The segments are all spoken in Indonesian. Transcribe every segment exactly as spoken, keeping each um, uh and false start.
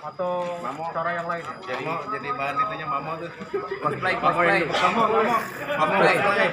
atau Mamo. cara yang lain? Jadi Mamo, jadi bahan itunya Mamo tuh. Cosplay, Mamo cosplay. yang Mamo, Mamo. Mamo Cosplay. cosplay.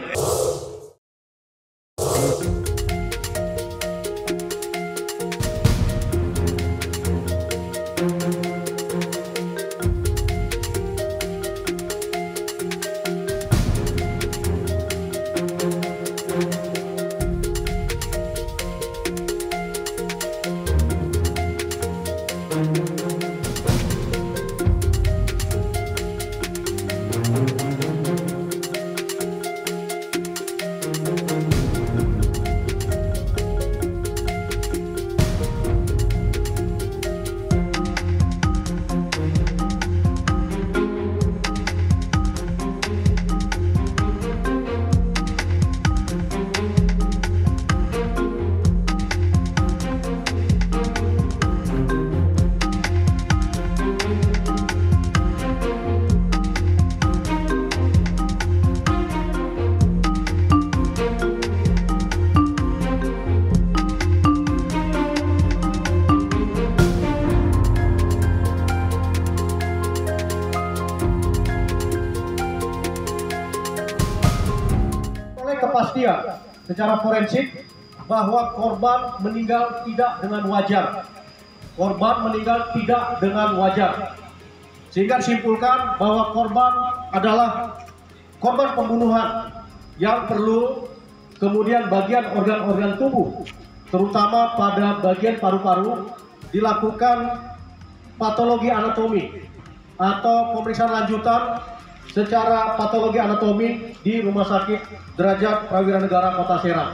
Kepastian secara forensik bahwa korban meninggal tidak dengan wajar. Korban meninggal tidak dengan wajar. Sehingga disimpulkan bahwa korban adalah korban pembunuhan yang perlu kemudian bagian organ-organ tubuh, terutama pada bagian paru-paru, dilakukan patologi anatomi atau pemeriksaan lanjutan secara patologi anatomi di Rumah Sakit Derajat Prawira Negara Kota Serang.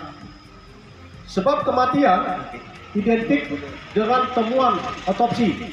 Sebab kematian identik dengan temuan otopsi,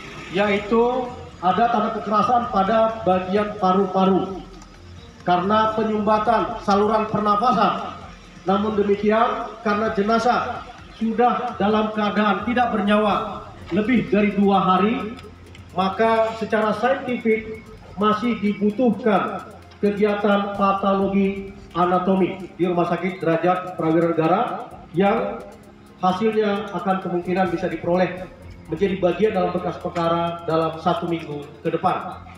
yaitu ada tanda kekerasan pada bagian paru-paru karena penyumbatan saluran pernafasan. Namun demikian, karena jenazah sudah dalam keadaan tidak bernyawa lebih dari dua hari, maka secara saintifik masih dibutuhkan kegiatan patologi anatomi di Rumah Sakit Derajat Prawira Negara yang hasilnya akan kemungkinan bisa diperoleh menjadi bagian dalam berkas perkara dalam satu minggu ke depan.